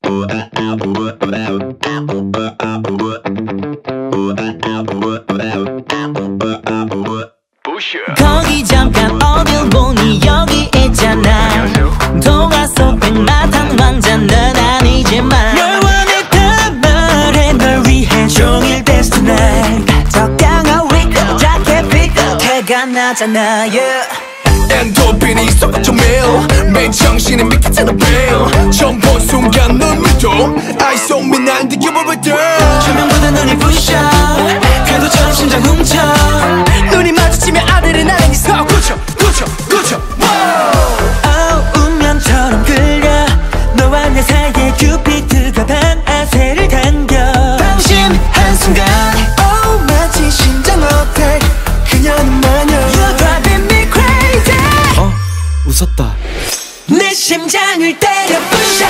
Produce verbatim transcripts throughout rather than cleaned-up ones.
거기 잠깐 어딜 보니 여기 있잖아. 동화 속 백마탄 왕자는 아니지만 널 원했단 말해. 널 위해 종일 dance tonight. 적당한 위크 자켓 피크 해가 나잖아. yeah. 엔도핀이 쏟아져 매일 매일 정신이 미끄러져 매일 처음 본 순간 눈물도 Eyes on me 날 느껴볼 때 조명보다 눈이 부셔. 그래도 저 심장 훔쳐. 눈이 마주치면 아드레날린이 서 굳혀 굳혀 굳혀. oh, 운명처럼 끌려. 너와 내 사이에 큐피드가 반아세를 당겨. 당신 한순간 oh, 마치 심장 어택 그녀는 마녀. You're driving me crazy. 어? 웃었다. 내 심장을 때려 부셔.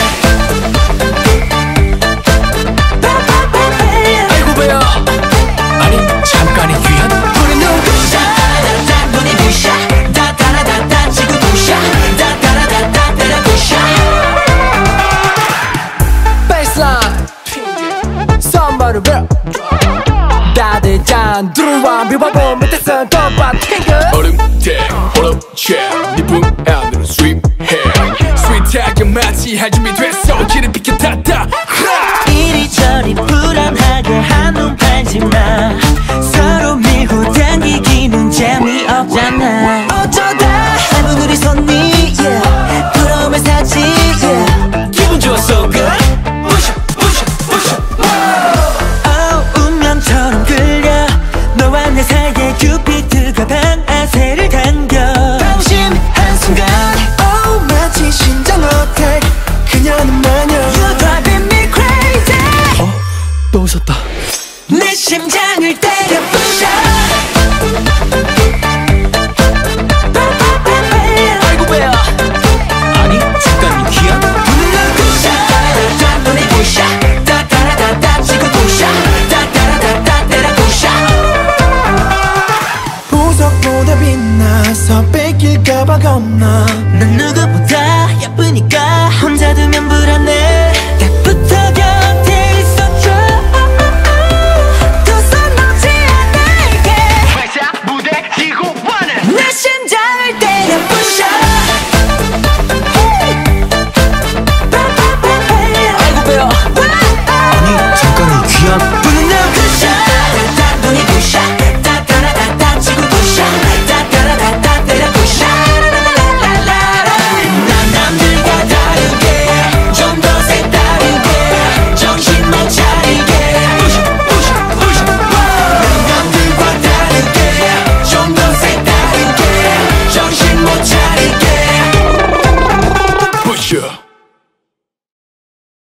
아이고 배야. 아니 잠깐이 귀한 우리 누구야. 다다다 눈이 부셔. 다다다다 지구 부셔. 다다다다 때려 부셔. Baseline Somebody rap 다들 짠 들어와 뮤바보 밑에서 더봐 탱글 얼음대 얼음채 니품 안으로 스윕해 스윗하게 마치 할 준비 됐어 길을 비켜탔다 이리저리 불안하게 한눈 팔지마. 서로 밀고 당기기는 재미없잖아. 어쩌다 짧은 우리 손이 yeah. 부러움을 사지 yeah. 기분 좋아 so good. 부셔 부셔 부셔. oh, 운명처럼 끌려. 너와 내 사이에 큐피드가 반아세를 당겨. 당신 한순간 oh, 마치 심장 어택 그녀는 마녀. You're driving me crazy. 어? 또 웃었다. 내 심장을 때려